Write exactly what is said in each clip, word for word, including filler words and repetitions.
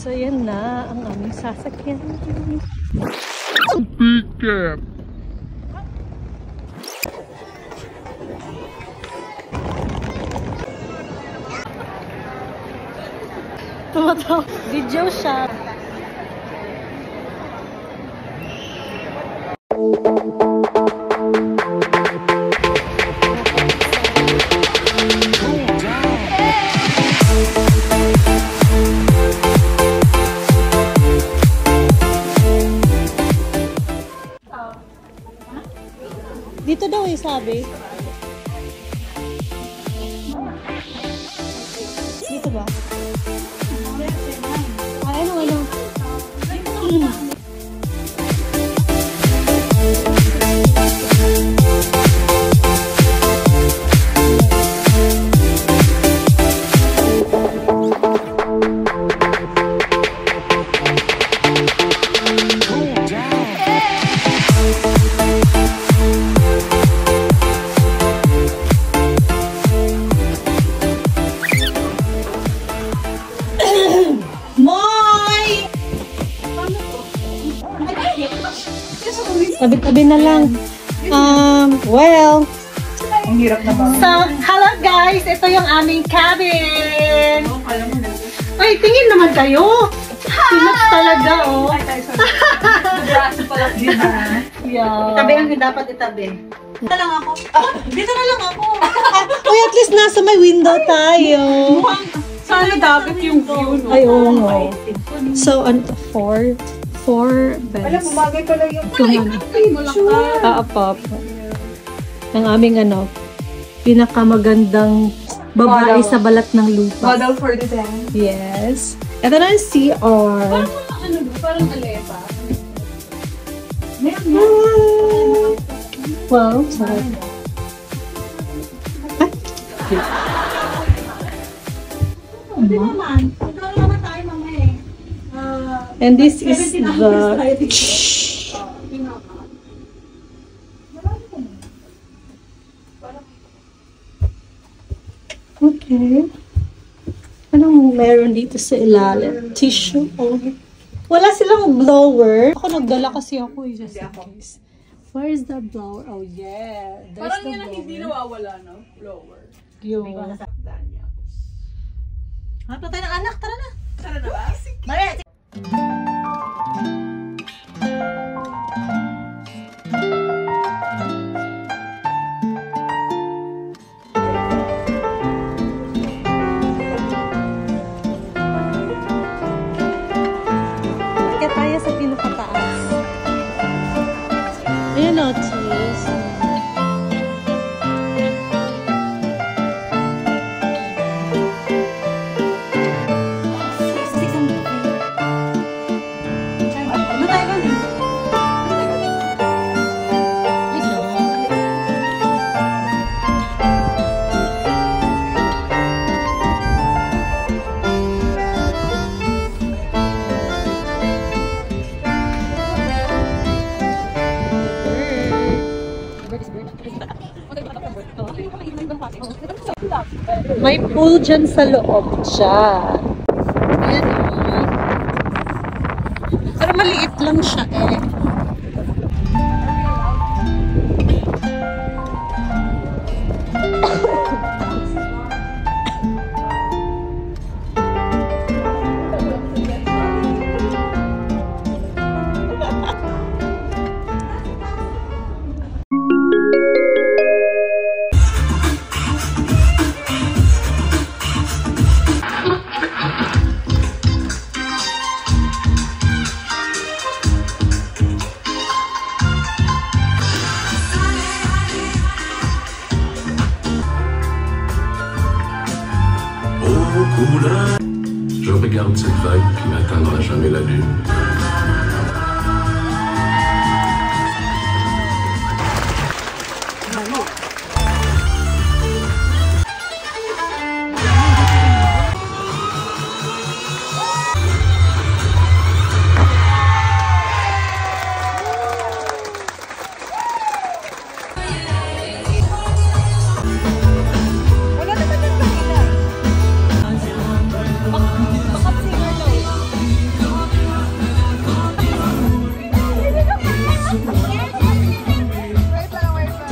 So, yan na ang aming sasakyan. Pick-up! Tumataw. Video siya. Dito daw eh, sabi. Dito ba? Ay, ano, ano? Tabi-tabi na lang. Um, well. Ang hirap naman. So, hello guys! Ito yung aming cabin! Oh, alam mo na. Ay, tingin naman kayo! Pinuts talaga, oh! Braso pala din ha. Yeah. Itabi ang dapat itabi. Dito na lang ako. Ah, dito na lang ako. Uy, at least nasa may window tayo. Sana dapat yung view. No? Ay, oo nga. So, ano to? Four? Four beds. Alam mo, bagay pala yung picture. Ah, apa, apa. Ang aming ano, pinakamagandang babae Model. sa balat ng lupa. Model for design. Yes. Ito na yung C R. Parang ano, parang alepa. Wow, sarap. Ay. Hindi naman. Ikaw naman tayo mamaya eh. And this is the... Okay. Anong meron dito sa ilalim? Tissue? Oh. Wala silang blower. Ako nagdala kasi ako eh, just in case. Where is the blower? Oh yeah. There's parang the yan ang hindi nawawala, no? Blower. Yung... Ha, patay ng anak. Tara na. Tara na ba? Mali! Kaya tayo sa pinakataas. Ayan o, cheese. May pool dyan sa loob siya. Ayan o. Pero maliit lang siya eh. Je regarde cette vague qui n'atteindra jamais la lune.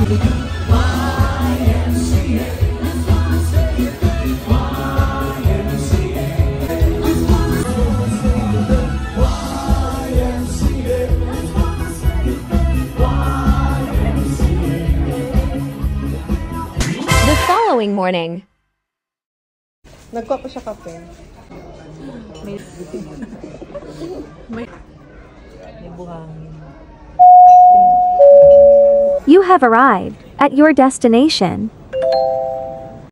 The following morning. Nagkuha pa siya kape. May... May... May buhangin. You have arrived at your destination.